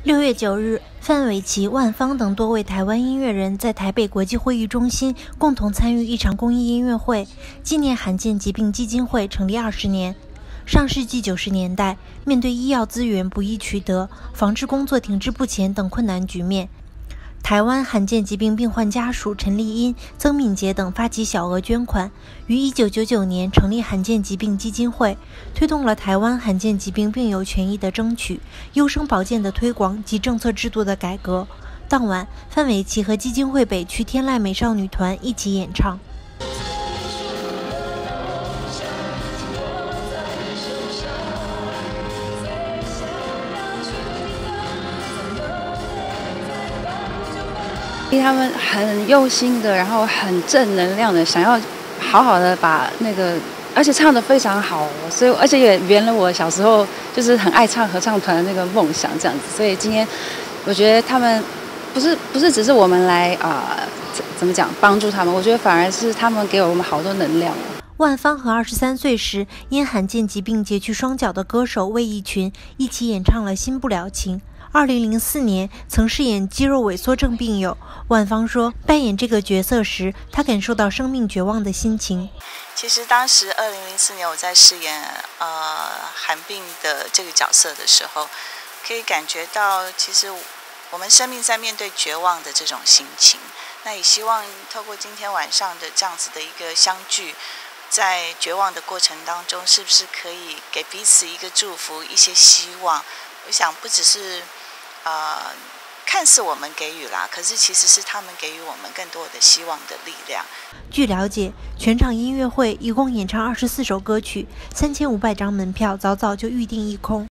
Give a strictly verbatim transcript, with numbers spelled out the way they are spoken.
六月九日，范玮琪、万芳等多位台湾音乐人在台北国际会议中心共同参与一场公益音乐会，纪念罕见疾病基金会成立二十年。上世纪九十年代，面对医药资源不易取得、防治工作停滞不前等困难局面，台湾罕见疾病病患家属陈丽英、曾敏杰等发起小额捐款，于一九九九年成立罕见疾病基金会，推动了台湾罕见疾病病友权益的争取、优生保健的推广及政策制度的改革。当晚，范玮琪和基金会北区天籁美少女团一起演唱。 他们很用心的，然后很正能量的，想要好好的把那个，而且唱得非常好，所以而且也圆了我小时候就是很爱唱合唱团的那个梦想，这样子。所以今天我觉得他们不是不是只是我们来啊、呃、怎么讲帮助他们，我觉得反而是他们给我们好多能量。 万芳和二十三岁时因罕见疾病截去双脚的歌手魏逸群一起演唱了《新不了情》。二零零四年曾饰演肌肉萎缩症病友，万芳说，扮演这个角色时，她感受到生命绝望的心情。 其实当时二零零四年我在饰演呃罕病的这个角色的时候，可以感觉到其实我们生命在面对绝望的这种心情。那也希望透过今天晚上的这样子的一个相聚，在绝望的过程当中，是不是可以给彼此一个祝福，一些希望？我想不只是呃，看似我们给予啦，可是其实是他们给予我们更多的希望的力量。 据了解，全场音乐会一共演唱二十四首歌曲，三千五百张门票早早就预定一空。